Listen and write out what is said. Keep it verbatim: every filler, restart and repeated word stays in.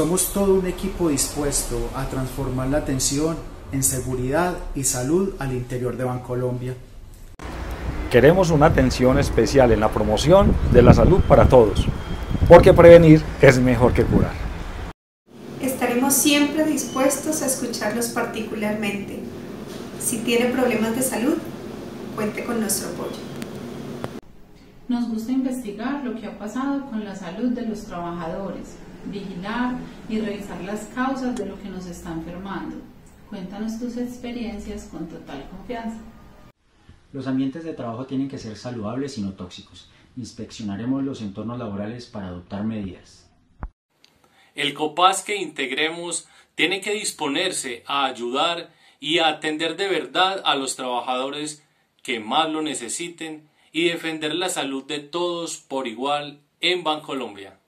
Somos todo un equipo dispuesto a transformar la atención en seguridad y salud al interior de Bancolombia. Queremos una atención especial en la promoción de la salud para todos, porque prevenir es mejor que curar. Estaremos siempre dispuestos a escucharlos particularmente. Si tiene problemas de salud, cuente con nuestro apoyo. Nos gusta investigar lo que ha pasado con la salud de los trabajadores, vigilar y revisar las causas de lo que nos está enfermando. Cuéntanos tus experiencias con total confianza. Los ambientes de trabajo tienen que ser saludables y no tóxicos. Inspeccionaremos los entornos laborales para adoptar medidas. El COPAS que integremos tiene que disponerse a ayudar y a atender de verdad a los trabajadores que más lo necesiten y defender la salud de todos por igual en Bancolombia.